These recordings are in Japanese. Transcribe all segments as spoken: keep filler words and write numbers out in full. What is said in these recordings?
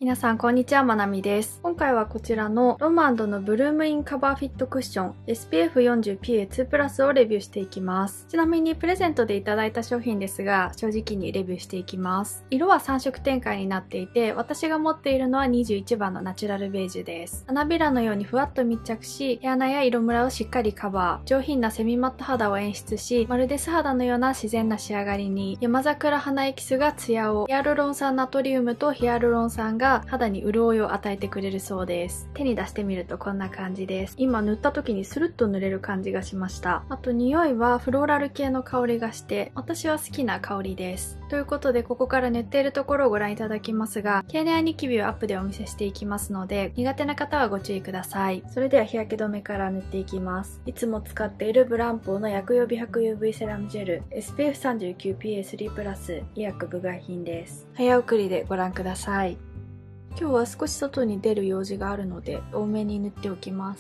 皆さんこんにちは、まなみです。今回はこちらのロマンドのブルームインカバーフィットクッション エスピーエフよんじゅうピーエーツー プラスをレビューしていきます。ちなみにプレゼントでいただいた商品ですが、正直にレビューしていきます。色はさん色展開になっていて、私が持っているのはにじゅういちばんのナチュラルベージュです。花びらのようにふわっと密着し、毛穴や色ムラをしっかりカバー。上品なセミマット肌を演出し、まるで素肌のような自然な仕上がりに、山桜花エキスがツヤを、ヒアルロン酸ナトリウムとヒアルロン酸が肌に潤いを与えてくれるそうです。手に出してみるとこんな感じです。今塗った時にスルッと塗れる感じがしました。あと匂いはフローラル系の香りがして、私は好きな香りです。ということでここから塗っているところをご覧いただきますが、毛穴ニキビをアップでお見せしていきますので、苦手な方はご注意ください。それでは日焼け止めから塗っていきます。いつも使っているブランポーの薬用美白 ユーブイ セラムジェル エスピーエフさんじゅうきゅうピーエースリー プラス医薬部外品です。早送りでご覧ください。今日は少し外に出る用事があるので多めに塗っておきます。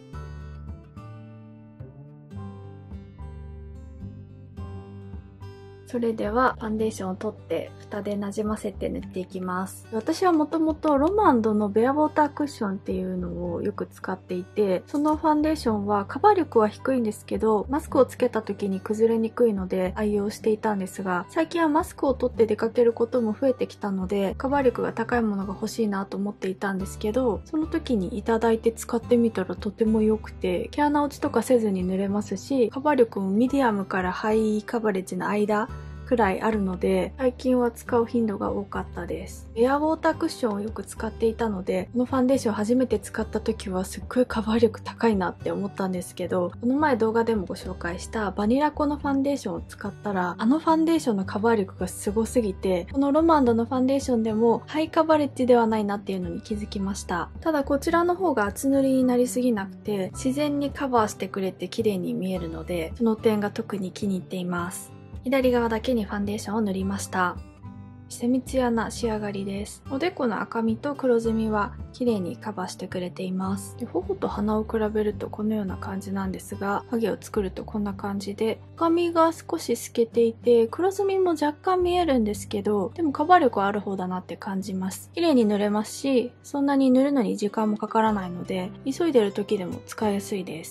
それではファンデーションを取って蓋でなじませて塗っていきます。私はもともとロマンドのベアウォータークッションっていうのをよく使っていて、そのファンデーションはカバー力は低いんですけど、マスクをつけた時に崩れにくいので愛用していたんですが、最近はマスクを取って出かけることも増えてきたので、カバー力が高いものが欲しいなと思っていたんですけど、その時にいただいて使ってみたらとても良くて、毛穴落ちとかせずに塗れますし、カバー力もミディアムからハイカバレッジの間くらいあるので、最近は使う頻度が多かったです。エアウォータークッションをよく使っていたので、このファンデーション初めて使った時はすっごいカバー力高いなって思ったんですけど、この前動画でもご紹介したバニラコのファンデーションを使ったら、あのファンデーションのカバー力がすごすぎて、このロマンドのファンデーションでもハイカバレッジではないなっていうのに気づきました。ただこちらの方が厚塗りになりすぎなくて、自然にカバーしてくれて綺麗に見えるので、その点が特に気に入っています。左側だけにファンデーションを塗りました。セミツヤな仕上がりです。おでこの赤みと黒ずみは綺麗にカバーしてくれています。で、頬と鼻を比べるとこのような感じなんですが、影を作るとこんな感じで、赤みが少し透けていて、黒ずみも若干見えるんですけど、でもカバー力はある方だなって感じます。綺麗に塗れますし、そんなに塗るのに時間もかからないので、急いでる時でも使いやすいです。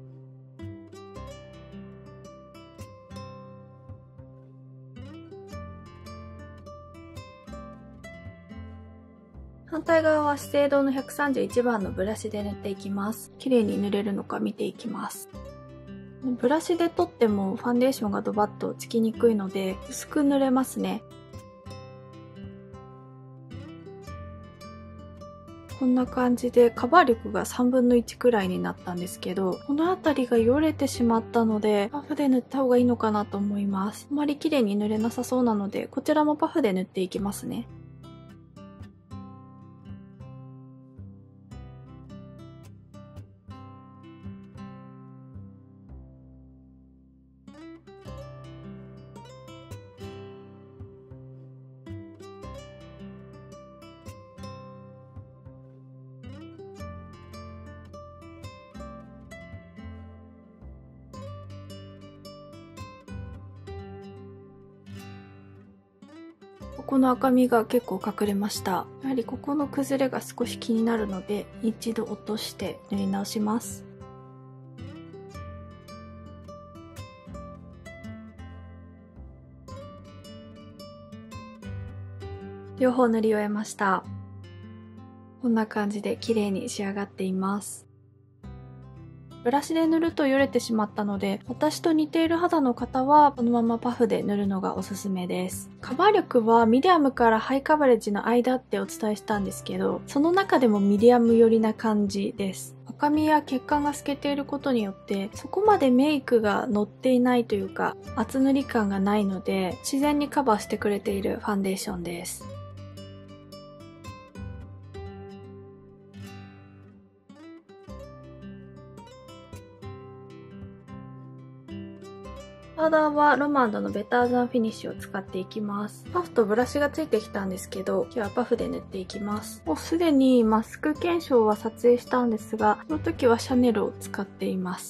反対側は資生堂のひゃくさんじゅういちばんのブラシで塗っていきます。綺麗に塗れるのか見ていきます。ブラシで取ってもファンデーションがドバッとつきにくいので薄く塗れますね。こんな感じでカバー力がさんぶんのいちくらいになったんですけど、この辺りがよれてしまったのでパフで塗った方がいいのかなと思います。あまり綺麗に塗れなさそうなのでこちらもパフで塗っていきますね。ここの赤みが結構隠れました。やはりここの崩れが少し気になるので一度落として塗り直します。両方塗り終えました。こんな感じで綺麗に仕上がっています。ブラシで塗るとよれてしまったので、私と似ている肌の方はこのままパフで塗るのがおすすめです。カバー力はミディアムからハイカバレッジの間ってお伝えしたんですけど、その中でもミディアム寄りな感じです。赤みや血管が透けていることによってそこまでメイクが乗っていないというか厚塗り感がないので自然にカバーしてくれているファンデーションです。パウダーはロマンドのベターザンフィニッシュを使っていきます。パフとブラシがついてきたんですけど、今日はパフで塗っていきます。もうすでにマスク検証は撮影したんですが、その時はシャネルを使っています。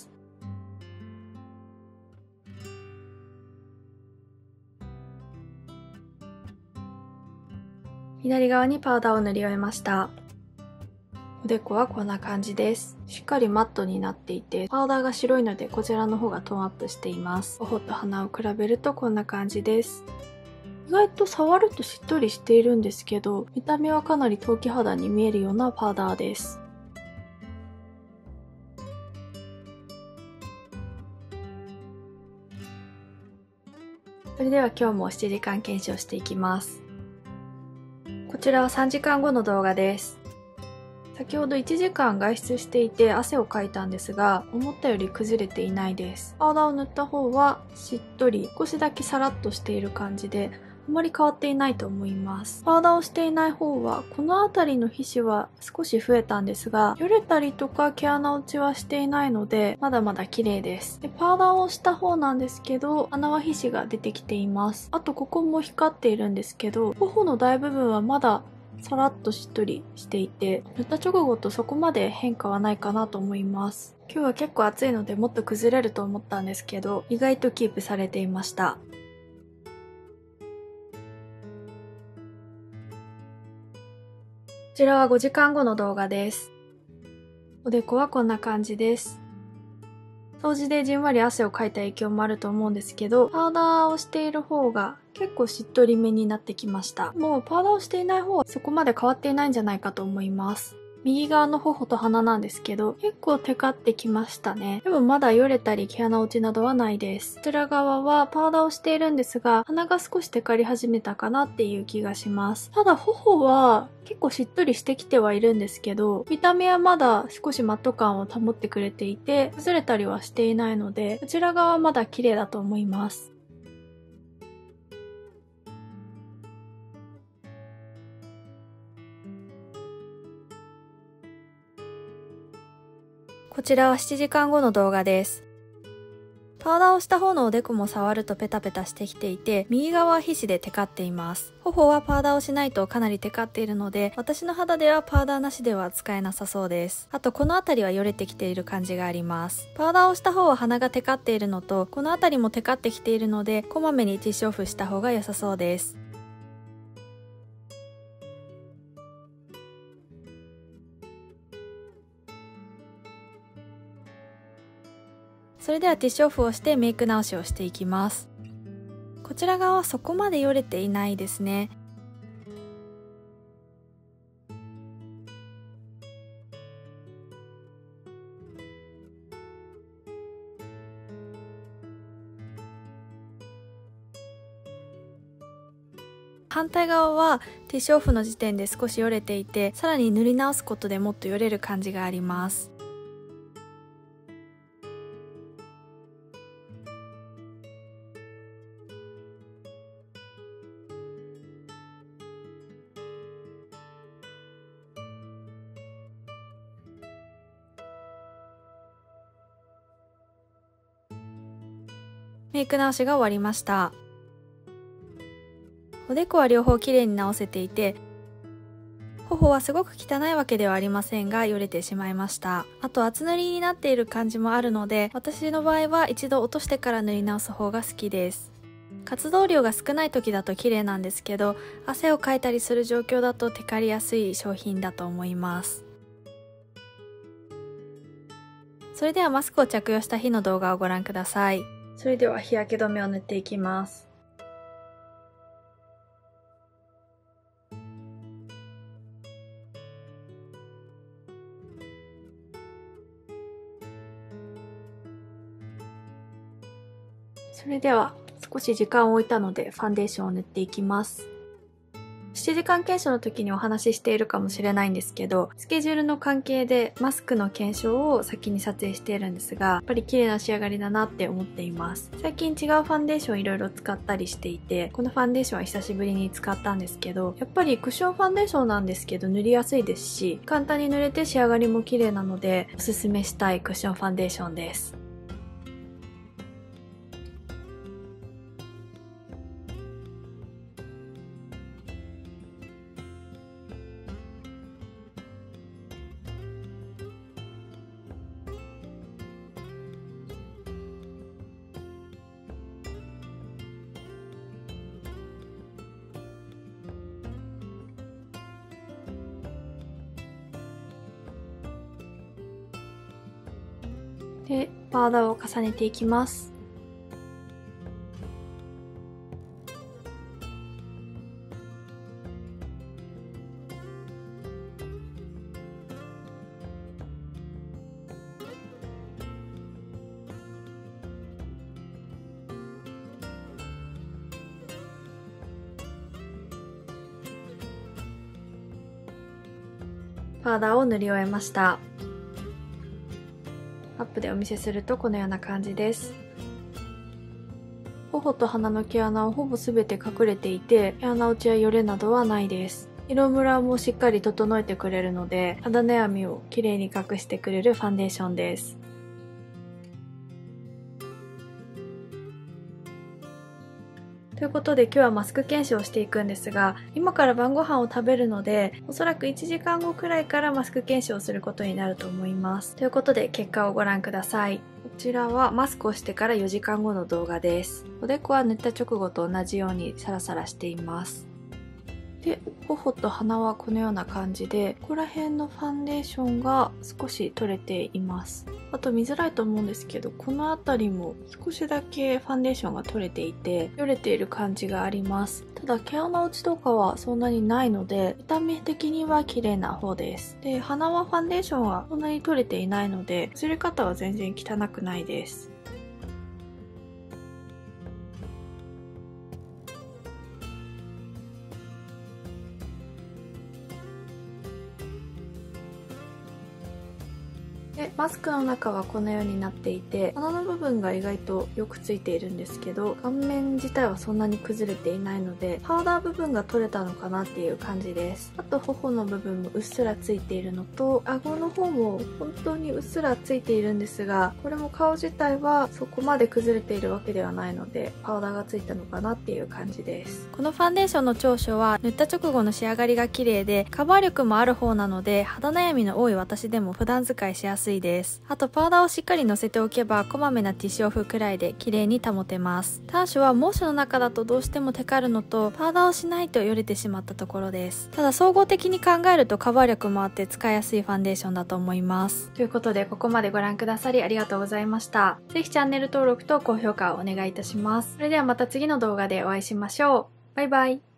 左側にパウダーを塗り終えました。おでこはこんな感じです。しっかりマットになっていて、パウダーが白いのでこちらの方がトーンアップしています。頬と鼻を比べるとこんな感じです。意外と触るとしっとりしているんですけど、見た目はかなり陶器肌に見えるようなパウダーです。それでは今日もしちじかん検証していきます。こちらはさんじかんごの動画です。先ほどいちじかん外出していて汗をかいたんですが、思ったより崩れていないです。パウダーを塗った方はしっとり、少しだけサラッとしている感じで、あまり変わっていないと思います。パウダーをしていない方は、この辺りの皮脂は少し増えたんですが、よれたりとか毛穴落ちはしていないので、まだまだ綺麗です。で、パウダーをした方なんですけど、穴は皮脂が出てきています。あとここも光っているんですけど、頬の大部分はまださらっとしっとりしていて、塗った直後とそこまで変化はないかなと思います。今日は結構暑いのでもっと崩れると思ったんですけど、意外とキープされていました。こちらはごじかんごの動画です。おでこはこんな感じです。掃除でじんわり汗をかいた影響もあると思うんですけど、パウダーをしている方が結構しっとりめになってきました。もうパウダーをしていない方はそこまで変わっていないんじゃないかと思います。右側の頬と鼻なんですけど、結構テカってきましたね。でもまだよれたり毛穴落ちなどはないです。こちら側はパウダーをしているんですが、鼻が少しテカり始めたかなっていう気がします。ただ頬は結構しっとりしてきてはいるんですけど、見た目はまだ少しマット感を保ってくれていて、崩れたりはしていないので、こちら側はまだ綺麗だと思います。こちらはしちじかんごの動画です。パウダーをした方のおでこも触るとペタペタしてきていて、右側は皮脂でテカっています。頬はパウダーをしないとかなりテカっているので、私の肌ではパウダーなしでは使えなさそうです。あとこの辺りはよれてきている感じがあります。パウダーをした方は鼻がテカっているのと、この辺りもテカってきているので、こまめにティッシュオフした方が良さそうです。それではティッシュオフをしてメイク直しをしていきます。こちら側はそこまでよれていないですね。反対側はティッシュオフの時点で少しよれていて、さらに塗り直すことでもっとよれる感じがあります。メイク直しが終わりました。おでこは両方きれいに直せていて、頬はすごく汚いわけではありませんが、よれてしまいました。あと厚塗りになっている感じもあるので、私の場合は一度落としてから塗り直す方が好きです。活動量が少ない時だと綺麗なんですけど、汗をかいたりする状況だとテカりやすい商品だと思います。それではマスクを着用した日の動画をご覧ください。それでは日焼け止めを塗っていきます。それでは少し時間を置いたのでファンデーションを塗っていきます。しちじかん検証の時にお話ししているかもしれないんですけど、スケジュールの関係でマスクの検証を先に撮影しているんですが、やっぱり綺麗な仕上がりだなって思っています。最近違うファンデーションいろいろ使ったりしていて、このファンデーションは久しぶりに使ったんですけど、やっぱりクッションファンデーションなんですけど塗りやすいですし、簡単に塗れて仕上がりも綺麗なので、おすすめしたいクッションファンデーションです。 で、パウダーを重ねていきます。パウダーを塗り終えました。アップでお見せするとこのような感じです。頬と鼻の毛穴はほぼ全て隠れていて、毛穴落ちやよれなどはないです。色ムラもしっかり整えてくれるので、肌悩みをきれいに隠してくれるファンデーションです。ということで今日はマスク検証をしていくんですが、今から晩ご飯を食べるので、おそらくいちじかんごくらいからマスク検証をすることになると思います。ということで結果をご覧ください。こちらはマスクをしてからよじかんごの動画です。おでこは塗った直後と同じようにサラサラしています。で、頬と鼻はこのような感じで、ここら辺のファンデーションが少し取れています。あと見づらいと思うんですけど、この辺りも少しだけファンデーションが取れていて、よれている感じがあります。ただ毛穴落ちとかはそんなにないので、見た目的には綺麗な方です。で、鼻はファンデーションはそんなに取れていないので、映り方は全然汚くないです。で、マスクの中はこのようになっていて、鼻の部分が意外とよくついているんですけど、顔面自体はそんなに崩れていないので、パウダー部分が取れたのかなっていう感じです。あと頬の部分もうっすらついているのと、顎の方も本当にうっすらついているんですが、これも顔自体はそこまで崩れているわけではないので、パウダーがついたのかなっていう感じです。このファンデーションの長所は、塗った直後の仕上がりが綺麗で、カバー力もある方なので、肌悩みの多い私でも普段使いしやすいです。あとパウダーをしっかりのせておけばこまめなティッシュオフくらいで綺麗に保てます。短所は猛暑の中だとどうしてもテカるのと、パウダーをしないとよれてしまったところです。ただ総合的に考えるとカバー力もあって使いやすいファンデーションだと思います。ということでここまでご覧くださりありがとうございました。ぜひチャンネル登録と高評価をお願いいたします。それではまた次の動画でお会いしましょう。バイバイ。